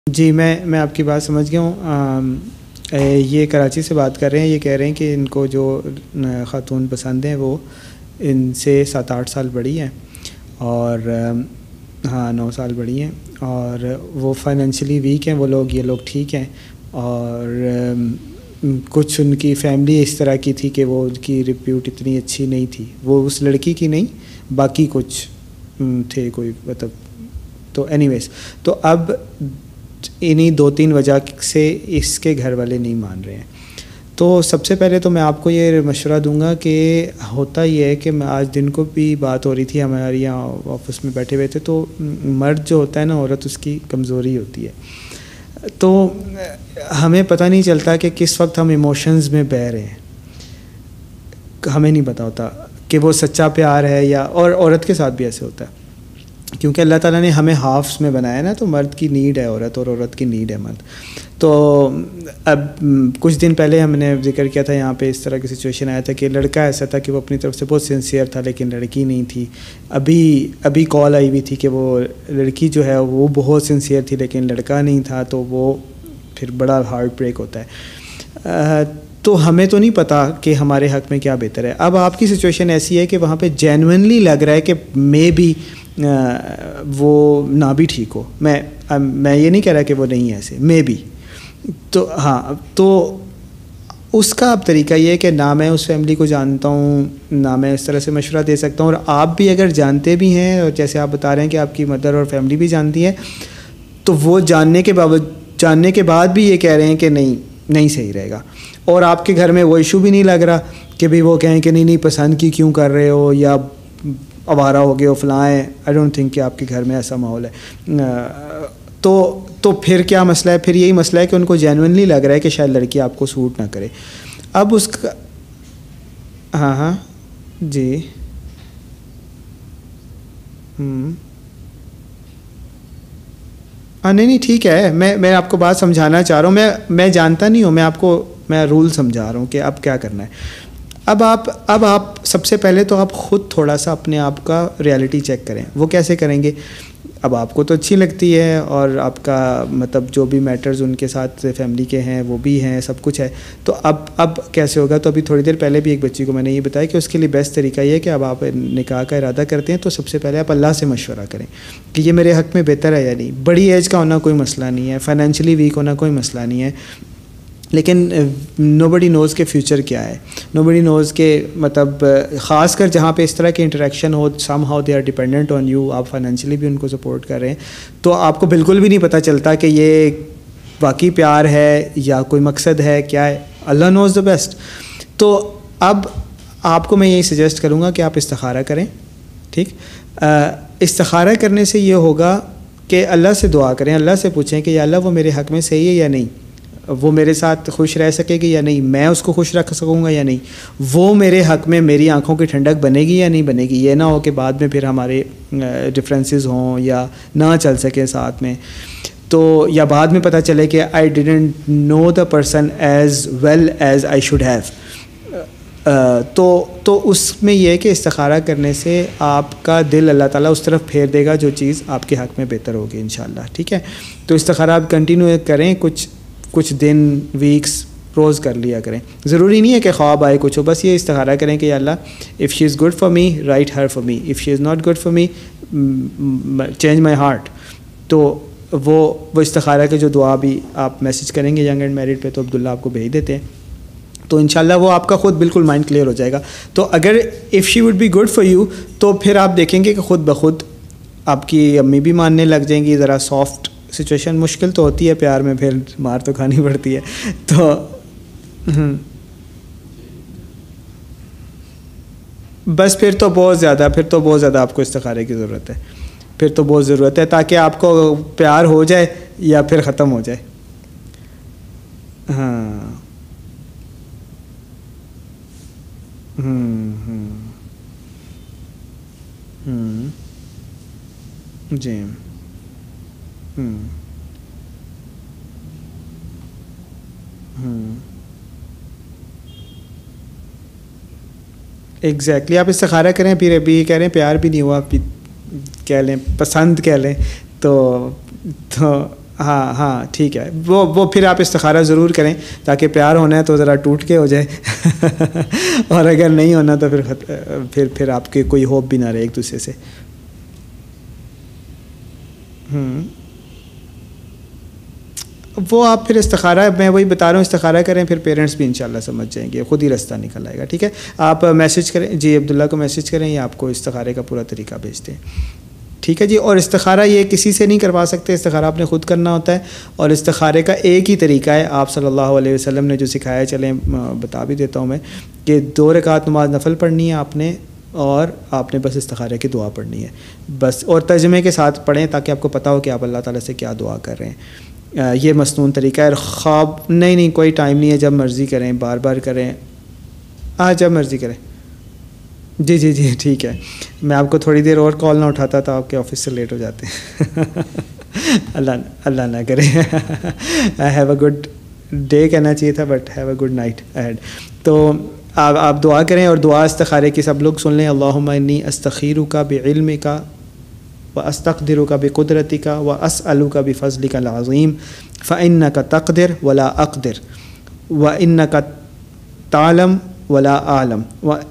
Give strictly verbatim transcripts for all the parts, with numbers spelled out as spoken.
جی میں میں آپ کی بات سمجھ گیا ہوں. یہ کراچی سے بات کر رہے ہیں. یہ کہہ رہے ہیں کہ ان کو جو خاتون پسند ہیں وہ ان سے سات آٹھ سال بڑی ہیں اور ہاں نو سال بڑی ہیں اور وہ فائنینشلی ویک ہیں وہ لوگ. یہ لوگ ٹھیک ہیں اور کچھ ان کی فیملی اس طرح کی تھی کہ وہ ان کی ریپیوٹ اتنی اچھی نہیں تھی. وہ اس لڑکی کی نہیں, باقی کچھ تھے کوئی مطلب. تو اینی ویز تو اب انہی دو تین وجہ سے اس کے گھر والے نہیں مان رہے ہیں. تو سب سے پہلے تو میں آپ کو یہ مشورہ دوں گا کہ ہوتا یہ ہے کہ میں آج دن کو بھی بات ہو رہی تھی ہمارے یہاں آفس میں بیٹھے ہوئے تھے, تو مرد جو ہوتا ہے نا, عورت اس کی کمزوری ہوتی ہے. تو ہمیں پتہ نہیں چلتا کہ کس وقت ہم ایموشنز میں بہہ رہے ہیں, ہمیں نہیں پتہ ہوتا کہ وہ سچا پیار ہے یا. اور عورت کے ساتھ بھی ایسے ہوتا ہے کیونکہ اللہ تعالیٰ نے ہمیں ہافس میں بنایا نا, تو مرد کی نیڈ ہے عورت اور عورت کی نیڈ ہے مرد. تو اب کچھ دن پہلے ہم نے ذکر کیا تھا یہاں پہ اس طرح کی سچویشن آیا تھا کہ لڑکا ایسا تھا کہ وہ اپنی طرف سے بہت سنسیئر تھا لیکن لڑکی نہیں تھی. ابھی ابھی کال آئی ہوئی تھی کہ وہ لڑکی جو ہے وہ بہت سنسیئر تھی لیکن لڑکا نہیں تھا, تو وہ پھر بڑا ہارٹ بریک ہوتا ہے. تو ہمیں تو نہیں پتہ کہ ہمارے حق میں کیا بہتر ہے. اب آپ کی سچویشن ایسی ہے کہ وہاں پہ جینوئنلی لگ رہا ہے کہ مے بی وہ نہ بھی ٹھیک ہو. میں میں یہ نہیں کہہ رہا کہ وہ نہیں ہے ایسے, مے بی. تو ہاں تو اس کا اب طریقہ یہ ہے کہ نہ میں اس فیملی کو جانتا ہوں, نہ میں اس طرح سے مشورہ دے سکتا ہوں, اور آپ بھی اگر جانتے بھی ہیں اور جیسے آپ بتا رہے ہیں کہ آپ کی مدر اور فیملی بھی جانتی ہے, تو وہ جاننے کے باوجود جاننے کے بعد بھی یہ کہہ رہے ہیں کہ نہیں نہیں صحیح رہے گا. اور آپ کے گھر میں وہ ایشو بھی نہیں لگ رہا کہ بھئی وہ کہیں کہ نہیں نہیں پسند کی کیوں کر رہے ہو یا آوارہ ہو گئے ہو فلاں ہے. آئی ڈونٹ تھنک کہ آپ کے گھر میں ایسا ماحول ہے. تو تو پھر کیا مسئلہ ہے؟ پھر یہی مسئلہ ہے کہ ان کو جینوئنلی لگ رہا ہے کہ شاید لڑکی آپ کو سوٹ نہ کرے. اب اس کا ہاں ہاں جی ہوں ہاں نہیں نہیں ٹھیک ہے. میں میں آپ کو بات سمجھانا چاہ رہا ہوں. میں میں جانتا نہیں ہوں, میں آپ کو میں رول سمجھا رہا ہوں کہ اب کیا کرنا ہے. اب آپ اب آپ سب سے پہلے تو آپ خود تھوڑا سا اپنے آپ کا ریالٹی چیک کریں. وہ کیسے کریں گے؟ اب آپ کو تو اچھی لگتی ہے اور آپ کا مطلب جو بھی میٹرز ان کے ساتھ فیملی کے ہیں وہ بھی ہیں, سب کچھ ہے. تو اب اب کیسے ہوگا؟ تو ابھی تھوڑی دیر پہلے بھی ایک بچی کو میں نے یہ بتایا کہ اس کے لیے بیسٹ طریقہ یہ ہے کہ اب آپ نکاح کا ارادہ کرتے ہیں تو سب سے پہلے آپ اللہ سے مشورہ کریں کہ یہ میرے حق میں بہتر ہے یا نہیں. بڑی ایج کا ہونا کوئی مسئلہ نہیں ہے, فائنینشلی ویک ہونا کوئی مسئلہ نہیں ہے, لیکن نو بڈی نوز کے فیوچر کیا ہے, نو بڈی نوز کے مطلب خاص کر جہاں پہ اس طرح کی انٹریکشن ہو, somehow they are dependent on you, آپ فائنینشلی بھی ان کو سپورٹ کر رہے ہیں, تو آپ کو بالکل بھی نہیں پتہ چلتا کہ یہ واقعی پیار ہے یا کوئی مقصد ہے, کیا ہے. Allah knows the best. تو اب آپ کو میں یہی سجیسٹ کروں گا کہ آپ استخارہ کریں. ٹھیک, استخارہ کرنے سے یہ ہوگا کہ اللہ سے دعا کریں, اللہ سے پوچھیں کہ یا اللہ وہ میرے حق میں صحیح ہے یا نہیں, وہ میرے ساتھ خوش رہ سکے گی یا نہیں, میں اس کو خوش رکھ سکوں گا یا نہیں, وہ میرے حق میں میری آنکھوں کی ٹھنڈک بنے گی یا نہیں بنے گی. یہ نہ ہو کہ بعد میں پھر ہمارے ڈفرینسز ہوں یا نہ چل سکیں ساتھ میں, تو یا بعد میں پتہ چلے کہ I didn't know the person as well as I should have. تو تو اس میں یہ ہے کہ استخارہ کرنے سے آپ کا دل اللہ تعالیٰ اس طرف پھیر دے گا جو چیز آپ کے حق میں بہتر ہوگی انشاءاللہ. ٹھیک ہے, تو استخارہ آپ کنٹینیو کریں, کچھ کچھ دن ویکس روز کر لیا کریں. ضروری نہیں ہے کہ خواب آئے کچھ ہو, بس یہ استخارہ کریں کہ یا Allah if she is good for me write her for me, if she is not good for me change my heart. تو وہ وہ استخارہ کے جو دعا بھی آپ میسج کریں گے ینگ اینڈ میرڈ پہ تو عبداللہ آپ کو بھیج دیتے ہیں, تو انشاءاللہ وہ آپ کا خود بالکل مائنڈ کلیئر ہو جائے گا. تو اگر if she would be good for you تو پھر آپ دیکھیں گے کہ خود بخود آپ کی امی بھی ماننے لگ جائیں گی. ذرا سافٹ سچویشن, مشکل تو ہوتی ہے پیار میں, پھر مار تو کھانی پڑتی ہے. تو بس پھر تو بہت زیادہ پھر تو بہت زیادہ آپ کو استخارے کی ضرورت ہے, پھر تو بہت ضرورت ہے تاکہ آپ کو پیار ہو جائے یا پھر ختم ہو جائے. ہاں ہوں ہوں ہوں جی ہوں ہوں ایگزیکٹلی. آپ استخارہ کریں, پھر ابھی کہہ رہے ہیں پیار بھی نہیں ہوا, کہہ لیں پسند کہہ لیں, تو تو ہاں ہاں ٹھیک ہے، وہ وہ پھر آپ استخارہ ضرور کریں تاکہ پیار ہونا ہے تو ذرا ٹوٹ کے ہو جائے اور اگر نہیں ہونا تو پھر پھر پھر آپ کے کوئی ہوپ بھی نہ رہے ایک دوسرے سے. ہوں وہ آپ پھر استخارہ، میں وہی بتا رہا ہوں، استخارہ کریں پھر پیرنٹس بھی انشاءاللہ سمجھ جائیں گے، خود ہی رستہ نکل آئے گا. ٹھیک ہے، آپ میسج کریں جی، عبداللہ کو میسج کریں یا آپ کو استخارے کا پورا طریقہ بھیجتے ہیں. ٹھیک ہے جی. اور استخارہ یہ کسی سے نہیں کروا سکتے، استخارہ آپ نے خود کرنا ہوتا ہے. اور استخارے کا ایک ہی طریقہ ہے، آپ صلی اللہ علیہ وسلم نے جو سکھایا، چلیں بتا بھی دیتا ہوں میں، کہ دو رکعت نماز نفل پڑھنی ہے آپ نے، اور آپ نے بس استخارے کی دعا پڑھنی ہے بس، اور ترجمے کے ساتھ پڑھیں تاکہ آپ کو پتہ ہو کہ آپ اللہ تعالیٰ سے کیا دعا کر رہے ہیں. یہ مسنون طریقہ ہے. خواب نہیں نہیں کوئی ٹائم نہیں ہے، جب مرضی کریں، بار بار کریں، ہاں جب مرضی کریں. جی جی جی ٹھیک ہے. میں آپ کو تھوڑی دیر اور کال نہ اٹھاتا تو آپ کے آفس سے لیٹ ہو جاتے ہیں. اللہ اللہ نہ کرے. ہیو اے گڈ ڈے کہنا چاہیے تھا، but have a good night ahead. تو آپ آپ دعا کریں، اور دعا استخارے کی سب لوگ سن لیں. اللہم انی استخیرک بعلمک واستقدرک بقدرتک واسألک بفضلک العظیم فانک تقدر ولا اقدر وانک تعلم ولا اعلم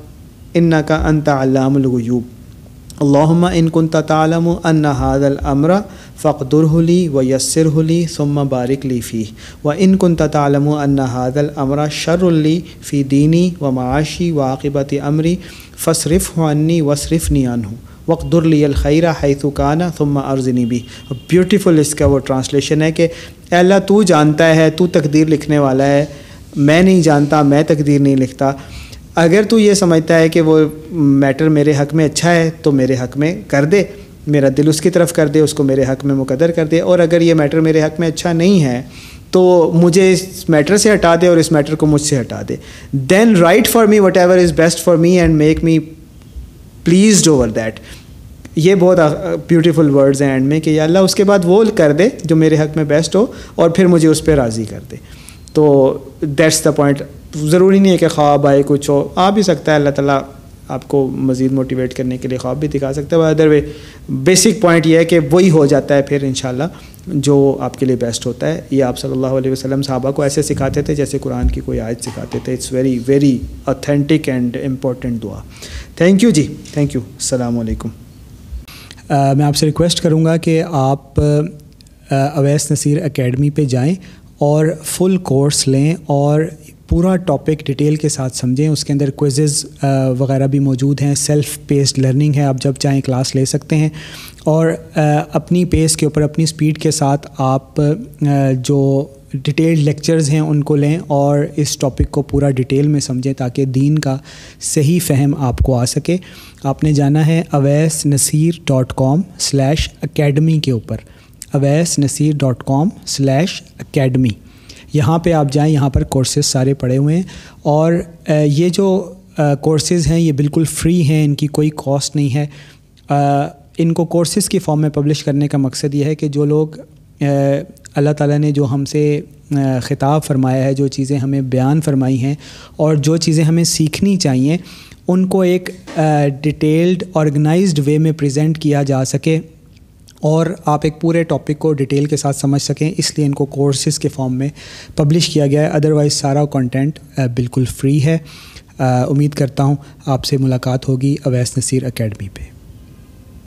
وانک انت علام الغیوب. اللہم ان کنت تعلم ان هذا الامر فاقدره لي ويسره لي ثم بارک لي فيه وان كنت تعلم ان هذا الامر شر لي في دینی ومعاشی وعاقبۃ امری فاصرفه عني واصرفني عنه وقدر لی الخیر حیث کان ثم ارزنی بھی. بیوٹیفل اس کا وہ ٹرانسلیشن ہے کہ اے اللہ تو جانتا ہے، تو تقدیر لکھنے والا ہے، میں نہیں جانتا، میں تقدیر نہیں لکھتا. اگر تو یہ سمجھتا ہے کہ وہ میٹر میرے حق میں اچھا ہے تو میرے حق میں کر دے، میرا دل اس کی طرف کر دے، اس کو میرے حق میں مقدر کر دے. اور اگر یہ میٹر میرے حق میں اچھا نہیں ہے تو مجھے اس میٹر سے ہٹا دے اور اس میٹر کو مجھ سے ہٹا دے. Then write for me whatever is best for me and make me pleased over that. یہ بہت بیوٹیفل ورڈز ہیں اینڈ میں کہ یا اللہ اس کے بعد وہ کر دے جو میرے حق میں بیسٹ ہو اور پھر مجھے اس پہ راضی کر دے. تو دیٹس دا پوائنٹ. ضروری نہیں ہے کہ خواب آئے کچھ ہو، آ بھی سکتا ہے، اللہ تعالیٰ آپ کو مزید موٹیویٹ کرنے کے لیے خواب بھی دکھا سکتا ہے. ادر وے بیسک پوائنٹ یہ ہے کہ وہی ہو جاتا ہے پھر انشاءاللہ جو آپ کے لیے بیسٹ ہوتا ہے. یہ آپ صلی اللہ علیہ وسلم صحابہ کو ایسے سکھاتے تھے جیسے قرآن کی کوئی آیت سکھاتے تھے. It's very very authentic and important دعا. تھینک یو جی، تھینک یو. السلام علیکم. Uh, میں آپ سے ریکویسٹ کروں گا کہ آپ اویس نصیر اکیڈمی پہ جائیں اور فل کورس لیں اور پورا ٹاپک ڈیٹیل کے ساتھ سمجھیں. اس کے اندر کوئزز وغیرہ بھی موجود ہیں، سیلف پیسڈ لرننگ ہے، آپ جب چاہیں کلاس لے سکتے ہیں. اور اپنی پیس کے اوپر اپنی سپیڈ کے ساتھ آپ جو ڈیٹیلڈ لیکچرز ہیں ان کو لیں اور اس ٹاپک کو پورا ڈیٹیل میں سمجھیں تاکہ دین کا صحیح فہم آپ کو آ سکے. آپ نے جانا ہے Owais Naseer dot com slash academy کے اوپر، Owais Naseer dot com slash academy. یہاں پہ آپ جائیں، یہاں پر کورسز سارے پڑے ہوئے ہیں. اور یہ جو کورسز ہیں یہ بالکل فری ہیں، ان کی کوئی کاسٹ نہیں ہے. ان کو کورسز کی فارم میں پبلش کرنے کا مقصد یہ ہے کہ جو لوگ اللہ تعالیٰ نے جو ہم سے خطاب فرمایا ہے، جو چیزیں ہمیں بیان فرمائی ہیں اور جو چیزیں ہمیں سیکھنی چاہیے، ان کو ایک ڈیٹیلڈ آرگنائزڈ وے میں پریزنٹ کیا جا سکے اور آپ ایک پورے ٹاپک کو ڈیٹیل کے ساتھ سمجھ سکیں. اس لیے ان کو کورسز کے فارم میں پبلش کیا گیا ہے. ادروائز سارا کنٹینٹ بالکل فری ہے. امید کرتا ہوں آپ سے ملاقات ہوگی اویس نصیر اکیڈمی پہ.